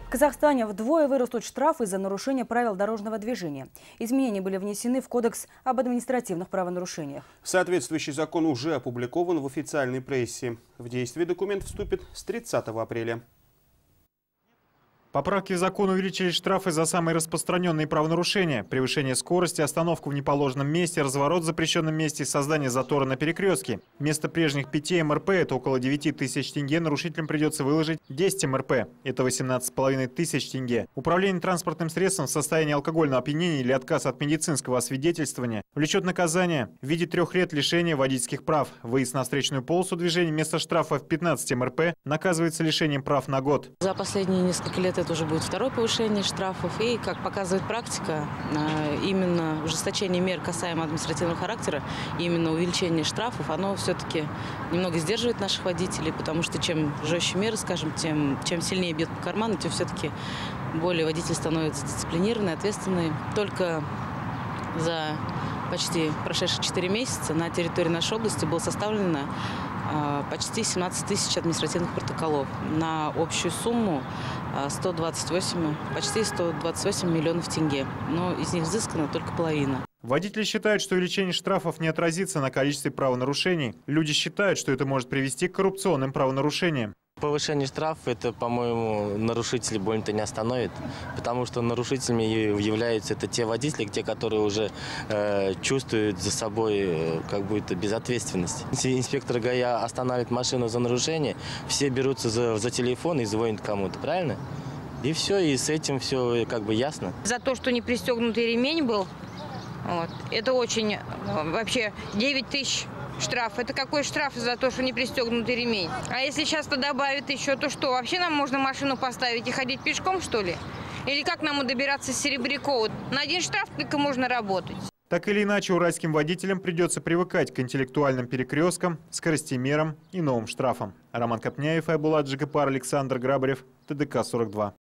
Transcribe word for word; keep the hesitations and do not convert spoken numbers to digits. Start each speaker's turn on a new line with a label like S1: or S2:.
S1: В Казахстане вдвое вырастут штрафы за нарушение правил дорожного движения. Изменения были внесены в Кодекс об административных правонарушениях.
S2: Соответствующий закон уже опубликован в официальной прессе. В действие документ вступит с тридцатого апреля.
S3: Поправки в закон увеличили штрафы за самые распространенные правонарушения: превышение скорости, остановку в неположенном месте, разворот в запрещенном месте, создание затора на перекрестке. Вместо прежних пяти эм эр пэ, это около девяти тысяч тенге, нарушителям придется выложить десять эм эр пэ, это восемнадцать с половиной тысяч тенге. Управление транспортным средством в состоянии алкогольного опьянения или отказ от медицинского освидетельствования влечет наказание в виде трех лет лишения водительских прав. Выезд на встречную полосу движения вместо штрафа в пятнадцать эм эр пэ наказывается лишением прав на год.
S4: За последние несколько лет это уже будет второе повышение штрафов. И, как показывает практика, именно ужесточение мер касаемо административного характера, именно увеличение штрафов, оно все-таки немного сдерживает наших водителей, потому что чем жестче меры, скажем, тем чем сильнее бьет по карману, тем все-таки более водитель становится дисциплинированный, ответственный. Только за почти прошедшие четыре месяца на территории нашей области было составлено почти семнадцать тысяч административных протоколов на общую сумму сто двадцать восемь, почти сто двадцать восемь миллионов тенге. Но из них взыскана только половина.
S3: Водители считают, что увеличение штрафов не отразится на количестве правонарушений. Люди считают, что это может привести к коррупционным правонарушениям.
S5: Повышение штрафов, это, по-моему, нарушителей больно-то не остановит, потому что нарушителями являются это те водители, те, которые уже э, чувствуют за собой э, как будто безответственность. Если инспектор ГАИ останавливает машину за нарушение, все берутся за, за телефон и звонят кому-то, правильно? И все, и с этим все как бы ясно.
S6: За то, что не пристегнутый ремень был, вот, это очень, вообще, девять тысяч. Штраф. Это какой штраф за то, что не пристегнутый ремень? А если сейчас-то добавят еще, то что? Вообще нам можно машину поставить и ходить пешком, что ли? Или как нам добираться с Серебрякова? На один штраф только можно работать.
S3: Так или иначе, уральским водителям придется привыкать к интеллектуальным перекресткам, скоростимерам и новым штрафам. Роман Копняев, Айбулат Джигапар, Александр Грабарев, тэ дэ ка сорок два.